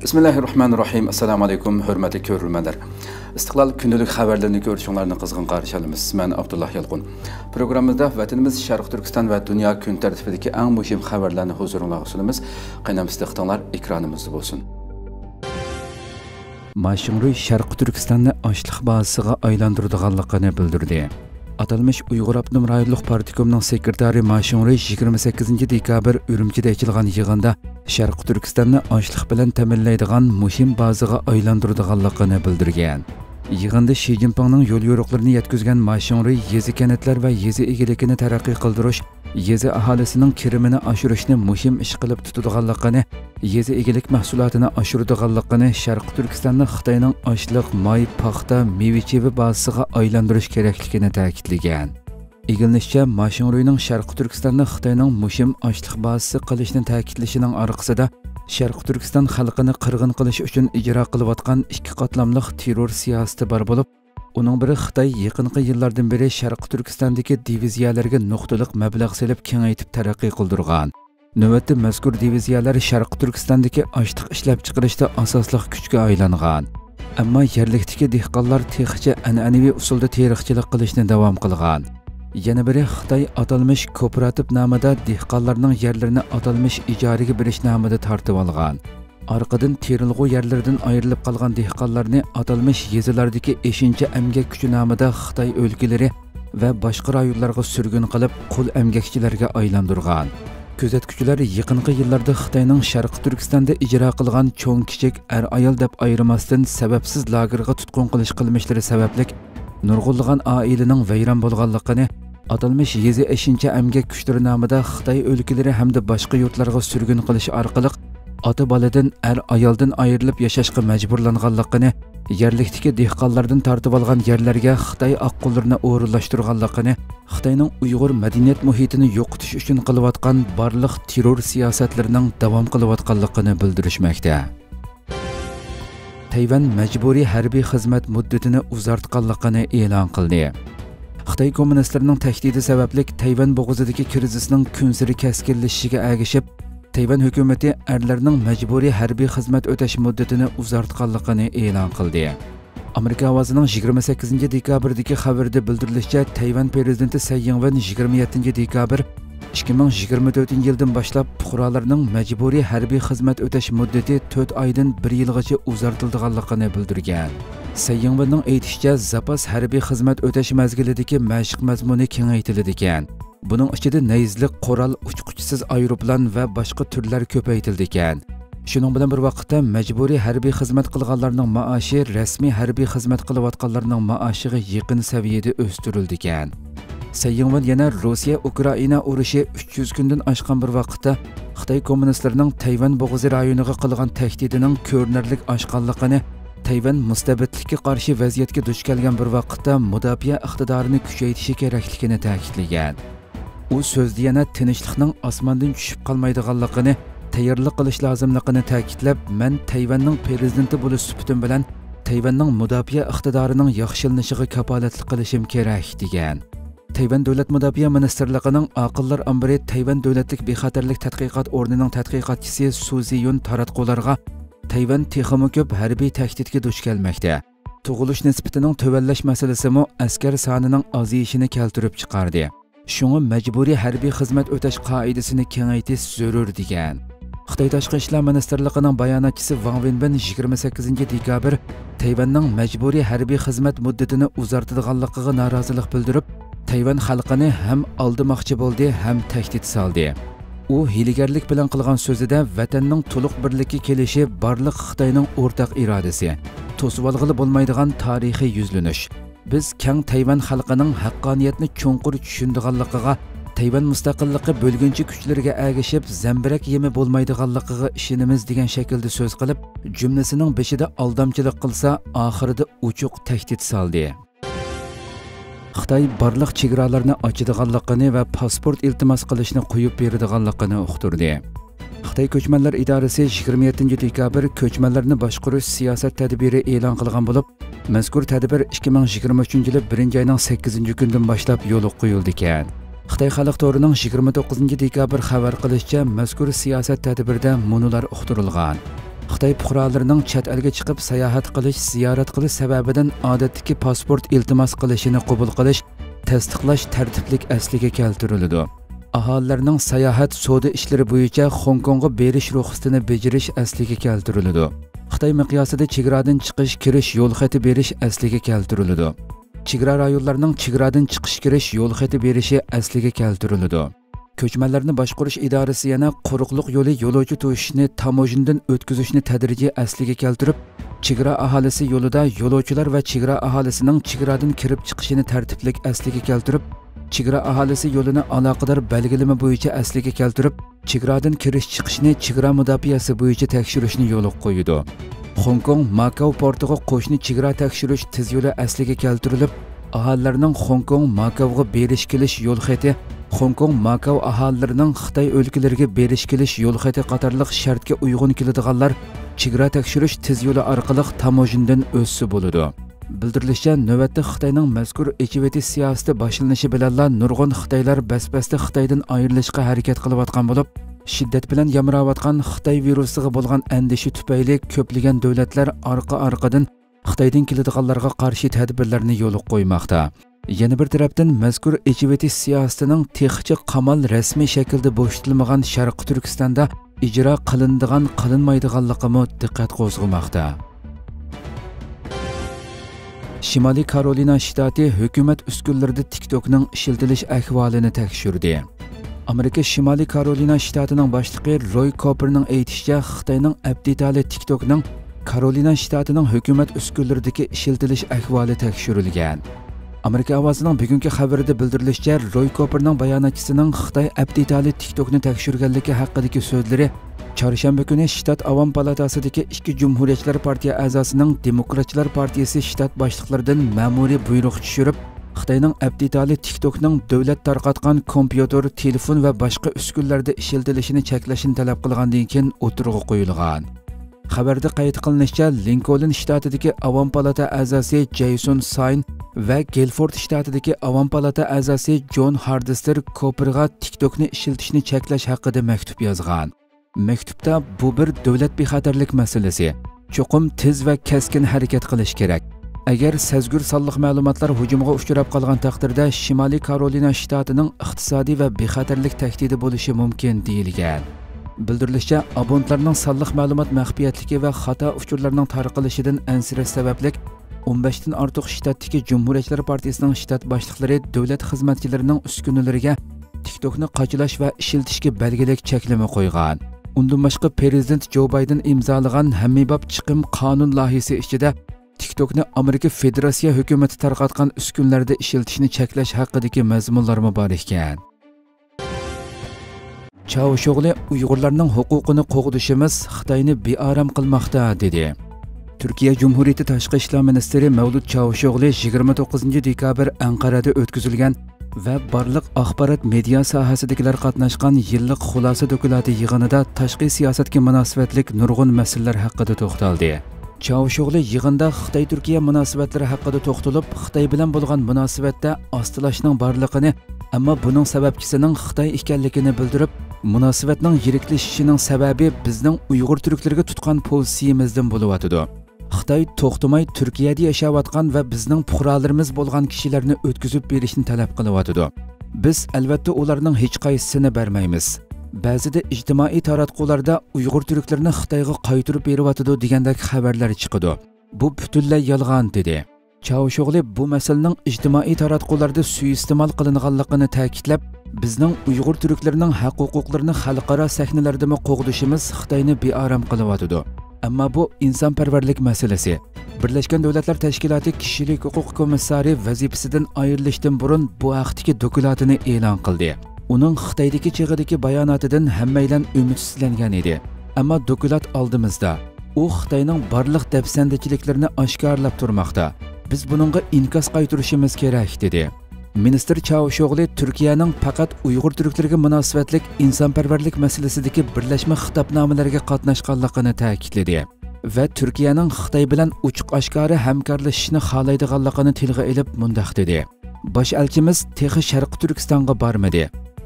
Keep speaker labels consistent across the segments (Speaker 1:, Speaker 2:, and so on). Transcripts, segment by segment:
Speaker 1: Bismillahirrahmanirrahim. Assalamu alaykum, hörmətli görürmənlər. İstiqlal gündəlik xəbərlərini görüşünlərini qızğın qarşılayırıq. Mən Abdullah Yalqun. Proqramımızda vətənimiz Şərq Türkistan və dünya gün tərtibidəki ən mühim xəbərlərini huzurunuza sunumuz. Qaynam istiqdanlar ekranımızda olsun. Maşinuri Şərq Türkistanni açlıq bazasıga aylandırdıqanlığını bildirdi. Atalmış Uyghur Abnum rayonluq partikomining sekretari Maşinuri 28 dekabr Ürümchida ochilgan yig'inda Şərq Türkistanni ochliq bilan ta'minlaydigan muhim bazaga aylandırdıqanlığını bildirgan. Yig'inda Xi Jinpingning yo'l yo'riqlarini yetkazgan Maşinuri yezi kanatlar va yezi egiligini taraqqiy qildirish, yezi aholisining kirimini oshirishni muhim ish qilib tutadiganligini, yezi egilik mahsulotini oshiradiganligini, Şərq Türkistanni Xitoyning ochliq, moy, paxta, meva-cheva bazasiga aylantirish kerakligini ta'kidlagan. Egilishcha, Maşinurining Şərq Türkistanni Xitoyning muhim ochliq bazasi qilishni ta'kidlashining orqasida Şərq Türkistan xalqini qirg'in qilish uchun ijro qilayotgan ikki qatlamli terror siyosati bor bo'lib, uning biri Xitoy yaqinqi yillardan beri Şərq Türkistandagi diviziyalarga nuqtaliq mablag' solib kengaytib taraqqiy qildirgan. Navbatda mazkur diviziyalar Şərq Türkistandagi ochliq ishlab chiqarishda asosli kuchga aylangan. Ammo yerlikdagi dehqonlar texnicha an'anaviy usulda teriqchilik qilishni davom qilgan. Yana biri Xitoy atalmış kooperativ nomida dehqonlarning yerlarini atalmış ijaraga berish nomida tortib olgan. Arqadan terilg'u yerlardan ayrilib qolgan dehqonlarni atalmış yezilardagi 5-chi emgak kuchi nomida Xitoy o'lkalari va boshqa rayonlarga surgun qilib, qul emgakchilarga aylantirgan. Kuzatuvchilar yaqinqi yillarda Xitoyning Şərq Türkistanda ijro qilgan cho'ng-kichik ayol deb ayirmasdan sababsiz lagerga tutqun qilish qilmishlari sababli nurg'unlagan oilaning vayron bo'lganligini, atalmış yezi 5-chi emgak kuchlari nomida Xitoy o'lkalari hamda boshqa yurtlarga surgun qilish orqali ota boladan ayoldan ayrilib yashashga majburlanganligini, yerlikdagi dehqonlardan tortib olgan yerlarga Xitoy oqqullarni o'rinlashtirganligini, Xitoyning Uyg'ur madaniyat muhitini yo'qotish uchun qilayotgan barliq terror siyosatlarining davom qilayotganligini bildirishmoqda. Tayvan majburiy harbiy xizmat muddatini uzartganligini e'lon qildi. Xitoy kommunistlarining tahdidi sababli Tayvan bo'g'izidagi krizisning kunsiri keskinlashishiga ergashib, Tayvan hukumati erlarning majburiy harbiy xizmat o'tash muddatini uzartganligini e'lon qildi. Amerika ovozining 28 dekabrdagi xabarda bildirilishicha, Tayvan prezidenti Tsai Ing-wen 27 dekabr 2024 yildan boshlab fuqarolarning majburiy harbiy xizmat o'tash muddati 4 oydan 1 yilgacha uzartilganligini bildirgan. Tsai Ing-wenning aytishicha, zapas harbiy xizmat o'tash mazgilidagi mashq mazmuni kengaytirildi ekan. Buning ichida nayzlik, qoral, uchquchsiz aeroplan va boshqa turlar ko'paytirildi ekan. Shuning bilan bir vaqtda majburiy harbiy xizmat qilganlarning maoshi rasmiy harbiy xizmat qilayotganlarning maoshiga yaqin saviyada o'stirildi ekan. Tsai Ing-wen yana Rossiya-Ukraina urushi 300 kundan oshgan bir vaqtda Xitoy kommunistlarining Tayvan bo'g'ozi rayoniga qilgan tahdidining ko'rinarli oshganligini, Tayvan mustabidlikka qarshi vaziyatga duch kelgan bir vaqtda mudofaa iqtidorini kuchaytirishi kerakligini ta'kidlagan. U so'zda yana tinchlikning osmondan tushib qolmaydiganligini, tayyorlik qilish lozimligini ta'kidlab, "Men Tayvanning prezidenti bo'lish suhbatim bilan Tayvanning mudofaa iqtidorining yaxshilanishiga kafolatlik qilishim kerak" degan. Tayvan davlat mudofaa ministrligining aqllar ambiri Tayvan davlatlik bexatarlik tadqiqot o'rnining tadqiqotchisi Su Ziyun taratqularga Tayvan texmi ko'p harbiy tahdidga duch kelmoqda. Tug'ilish nisbatining tuvallash masalasi mo askar sonining ozayishini keltirib chiqardi. Shunga majburiy harbiy xizmat o'tash qoidasini kengaytirish zarur degan. Xitoy Tashqi ishlar ministrligining bayonotchisi Wang Wenbin 28 dekabr Tayvanning majburiy harbiy xizmat muddatini uzartirganligiga norozilik bildirib, Tayvan xalqini ham aldamoqchi bo'ldi, ham tahdid soldi. U hiligarlik bilan qilgan so'zida vatanning to'liq birlikka kelishi barliq Xitoyning o'rtaq irodasi, to'sib olg'ili bo'lmaydigan tarixiy yuzlanish. Biz keng Tayvan xalqining haqqoniyatni cho'nqur tushundiganligiga, Tayvan mustaqilligi bo'lgunchi kuchlarga ergashib, zambirak yemi bo'lmaydiganligiga ishonamiz degan shaklda so'z qilib, jumlasining beshida aldamchilik qilsa, oxirida uchuq tahdid soldi. Xitoy barliq chegaralarni ochadiganligini va pasport iltimos qilishni qo'yib beradiganligini uqtirdi. Xitoy ko'chmanlar idorasi 27 dekabr ko'chmanlarni boshqarish siyosat tadbiri e'lon qilgan bo'lib, mazkur tadbir 2023-yil 1-oyning 8-kundan boshlab yo'lga qo'yildi ekan. Xitoy xalq to'rining 29 dekabr xabar qilishicha, mazkur siyosat tadbirida munolar uqtirilgan. Xitoy fuqarolarining chet elga chiqib sayohat qilish, ziyorat qilish sababidan odatdagi pasport iltimos qilishini qabul qilish, tasdiqlash tartiblik asliga keltiriladi. Aholilarning sayohat savdo ishlari bo'yicha Hong Kongga berish ruxsatini bajarish asliga keltiriladi. Xitoy miqyosida chegaradan chiqish, kirish yo'l xati berish asliga keltiriladi. Chegara rayonlarining chegaradan chiqish-kirish yo'l xati berishi asliga keltiriladi. Ko'chmanlarni boshqarish idorasi yana quruqliq yo'li yo'lovchi to'shishni tamojindan o'tkazishni tadrijiy asliga keltirib, chegara aholisi yo'lida yo'lovchilar va chegara aholisining chegaradan kirib chiqishini tartiblik asliga keltirib, chegara aholisi yo'lini aloqador belgilama bo'yicha asliga keltirib, chegaradan kirish chiqishni chegara mudofaasi bo'yicha tekshirishni yo'lga qo'ydi. Hong Kong Makao portiga qo'shni chegara tekshirish tiz yo'li asliga keltirilib, aholilarning Hong Kong Makaoga berish kelish yo'l xati, Hong Kong Makao aholilarining Xitoy o'lkalariga berish kelish yo'l xati qatorliq shartga uyg'un keladiganlar chegara tekshirish tiz yo'li orqali tamojindan o'tsa bo'ladi. Bildirilishicha, navbatda Xitoyning mazkur echiveti siyosati boshlanishi bilan nurg'un Xitoylar basbasda Xitoydan ayrilishga harakat qilayotgan bo'lib, shiddat bilan yamrayotgan Xitoy virusiga bo'lgan andishi tufayli ko'plagan davlatlar orqa-orqadan Xitoydan keladiganlarga qarshi tadbirlarni yo'lga qo'ymoqda. Yana bir tarafdan mazkur echiveti siyosatining texnicha qamal rasmiy shaklda bo'shatilmagan Sharq Turkistonda ijro qilinmaydiganligimi diqqat qo'zg'amoqda. Shimoliy Karolina shtati hukumat uskunlarida TikTokning ishlatilish ahvolini tekshirdi. Amerika Shimoliy Karolina shtatining boshlig'i Roy Cooperning aytishicha, Xitoyning abditali TikTokning Karolina shtatining hukumat uskunlaridagi ishlatilish ahvoli tekshirilgan. Amerika ovozining bugungi xabarida bildirilishicha, Roy Cooperning bayonotchisining Xitoy abditali TikTokni tekshirganligi haqidagi so'zlari Chorshanba kuni shtat Avom palatasidagi ikki Jumhuriyatchilar partiya a'zosining Demokratchilar partiyasi shtat boshliqlaridan ma'muriy buyruq tushirib, Xitoyning abditali TikTokning davlat tarqatgan kompyuter, telefon va boshqa uskunlarda ishlatilishini cheklashni talab qilgandan keyin o'tirg'i qo'yilgan. Xabarda qayd qilinishicha, Lincoln shtatidagi Avom palata a'zosi Jason Sain va Guilford shtatidagi Avom palata a'zosi John Hardister Cooperga TikTokni ishlatishni cheklash haqida maktub yozgan. Maktubda bu bir davlat bexatarlik masalasi. Cho'qim tez va keskin harakat qilish kerak. Agar sezgur sonliq ma'lumotlar hujumga uchrab qolgan taqdirda Shimoliy Karolina shtatining iqtisodiy va bexatarlik tahdidi bo'lishi mumkin deyilgan. Bildirilishicha, abonentlarning sonliq ma'lumot maxfiyatligi va xato uchurlarining tarqalishidan ansirash sababli 15 dan ortiq shtatdagi Jumhuriyatchilar partiyasining shtat boshliqlari davlat xizmatchilarining uskunalariga TikTokni qochilash va ishlatishga belgilik cheklama qo'ygan. Undan boshqa prezident Joe Biden imzolagan hammabop chiqim qonun loyihasi ichida TikTokni Amerika Federatsiya hukumati tarqatgan uskunlarda ishlatishni cheklash haqidagi mazmunlar bor ekan. Çavuşoğlu Uyg'urlarning huquqini qo'g'dishimiz Xitoyni bearam qilmoqda dedi. Turkiya Cumhuriyeti Tashqi ishlar ministri Mavlud Çavuşoğlu 29 dekabr Anqarada o'tkazilgan va barliq axborot media sohasidagilar qatnashgan yillik xulosa doklati yig'inida tashqi siyosatga munosabatlik nurg'un masalalar haqida to'xtaldi. Çavuşoğlu yig'inda Xitoy-Turkiya munosabatlari haqida to'xtalib, Xitoy bilan bo'lgan munosabatda ostilashning borligini, ammo buning sababchisining Xitoy ekanligini bildirib, munosabatning yiriklashishining sababi bizning Uyg'ur turklariga tutgan pozitsiyamizdan bo'layotidi. Xitoy to'xtamay Turkiyada yashayotgan va bizning fuqarolarimiz bo'lgan kishilarni o'tkazib berishni talab qilyotidi. Biz albatta ularning hech qaysisini bermaymiz. Ba'zida ijtimoiy taratqularda Uyg'ur turklarini Xitoyga qaytarib beryotidi degandek xabarlar chiqadi. Bu butunlay yolg'on dedi. Çavuşoğlu bu masalaning ijtimoiy taratqularda suiiste'mol qilinganligini ta'kidlab, bizning Uyg'ur turklarining haq-huquqlarini xalqaro sahnalarda qo'g'dishimiz Xitoyni bearam qilyotidi. Ammo bu insonparvarlik masalasi. Birlashgan Davlatlar Tashkiloti kishilik huquq komissari vazifasidan ayrilishdan burun bu haqdagi dokumentini e'lon qildi. Uning Xitoydagi chig'idagi bayonotidan hammaylar umidsizlangan edi. Ammo dokument oldimizda. U Xitoyning barliq dafsandachiliklarni oshkorlab turmoqda. Biz buningga inkas qaytarishimiz kerak dedi. Ministr Çavuşoğlu Turkiyaning faqat Uyg'ur turklariga munosabatlik insonparvarlik masalasidagi birlashma xitobnomalarga qatnashganligini ta'kidladi va Turkiyaning Xitoy bilan ochiq-oshkora hamkorlashishni xohlaydiganligini tilga olib mundaq dedi. Bosh elchimiz texi Sharq Turkistonga bormadi.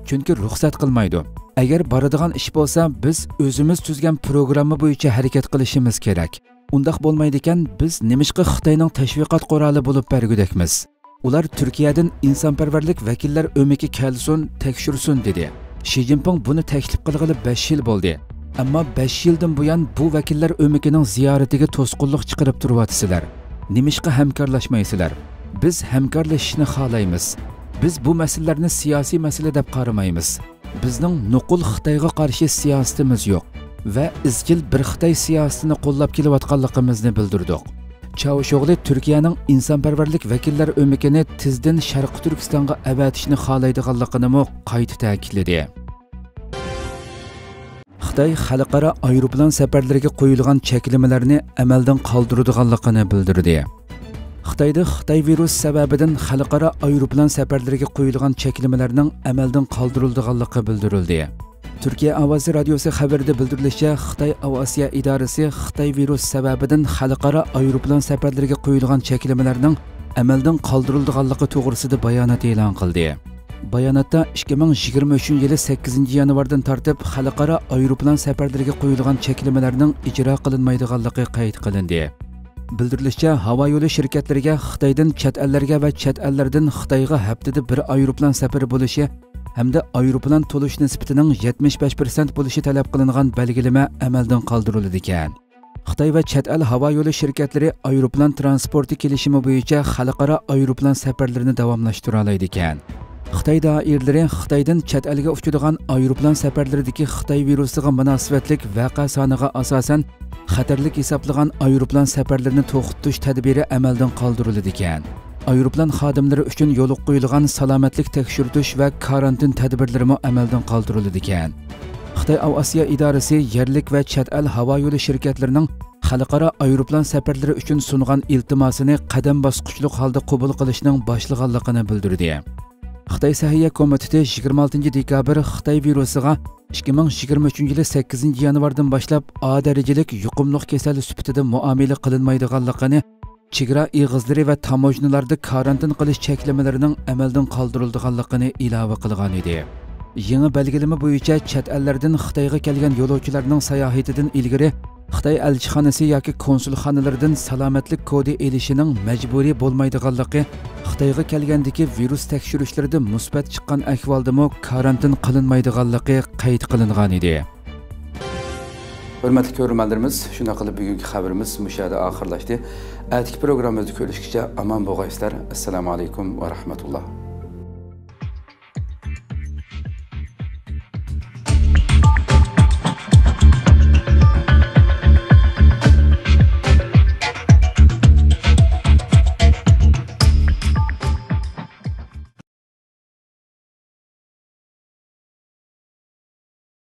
Speaker 1: chunki ruxsat qilmaydi. Agar boradigan ish bo'lsa, biz o'zimiz tuzgan programma bo'yicha harakat qilishimiz kerak. Undaq bo'lmaydi ekan, biz nemishqa Xitoyning tashviqot quroli bo'lib bergudakmiz. Ular Turkiyadan insonparvarlik vakillar o'miki kelsin, tekshirsin dedi. Xi Jinping buni taklif qilg'ili 5 yil bo'ldi. Ammo 5 yildan buyon bu vakillar o'mikining ziyoratiga to'sqinlik chiqarib turyapsizlar. Nemishqa hamkorlashmaysizlar? Biz hamkorlashishni xohlaymiz. Biz bu masalalarni siyosiy masala deb qaramaymiz. Bizning nuqul Xitoyga qarshi siyosatimiz yo'q va izchil bir Xitoy siyosatini qo'llab kelayotganligimizni bildirdik. Çavuşoğlu Türkiye'nin insonparvarlik vakillar o'mikini tizdan Sharq Turkistonga avatishni xohlaydiganligini qayta ta'kidladi. Xitoy xalqaro aeroplan safarlariga qo'yilgan cheklamalarni amaldan qoldiradiganligini bildirdi. Xitoyda Xitoy virus sababidan xalqaro aeroplan safarlariga qo'yilgan cheklamalarning amaldan qoldirilganligi bildirildi. Türkiye Avaz Radyosu xabarida bildirilishicha, Xitoy Aviasiya idorasi Xitoy virus sababidan xalqaro aeroplan safarlariga qo'yilgan cheklamalarning amaldan qoldirilganligi to'g'risida bayonot e'lon qildi. Bayonotda 2023-yili 8-yanvardan tortib xalqaro aeroplan safarlariga qo'yilgan cheklamalarning ijro qilinmaydiganligi qayd qilindi. Bildirilishicha, havo yo'li shirkatlariga Xitoydan chet ellarga va chet ellardan Xitoyga haftada bir aeroplan safari bo'lishi hamda aeroplan to'lish nisbatining 75% bo'lishi talab qilingan belgilama amaldan qoldirildi ekan. Xitoy va chet el havo yo'li shirkatlari aeroplan transporti kelishimi bo'yicha xalqaro aeroplan safarlarini davomlashtira oladi ekan. Xitoy doiralari Xitoydan chet elga uchadigan aeroplan safarlaridagi Xitoy virusiga munosabatlik vaqa soniga asosan xatarlik hisoblagan aeroplan safarlarini to'xtatish tadbiri amaldan qoldirildi ekan. Aeroplan xodimlari uchun yo'l qo'yilgan salomatlik tekshirtish va karantin tadbirlari amaldan qoldirildi ekan. Xitoy Aviasiya idorasi yerlik va chet el havo yo'li shirkatlarining xalqaro aeroplan safarlari uchun sungan iltimosini qadam bosqichlik holda qabul qilishning boshlig'anligini bildirdi. Xitoy Sahiyya komiteti 26 dekabr Xitoy virusiga 2023-yili 8-yanvardan boshlab A darajalik yuqumli kasal sifatida muomala qilinmaydiganligini, chegara ig'izlari va tamojnalarda karantin qilish cheklamalarining amaldan qoldirilganligini ilova qilgan edi. Yangi belgilama bo'yicha chet ellardan Xitoyga kelgan yo'lovchilarning sayohatidan ilgari Xitoy elchixonasi yoki konsulxonalaridan salomatlik kodi elishining majburiy bo'lmaydiganligi, Xitoyga kelgandagi virus tekshirishlarida musbat chiqqan ahvolda karantin qilinmaydiganligi qayd qilingan edi. Hurmatli ko'ruvchilarimiz, shuna qilib bugungi xabarimiz mushada oxirlashdi. Atki programmamizni ko'rishgacha omon bo'linglar. Assalomu alaykum va rahmatulloh.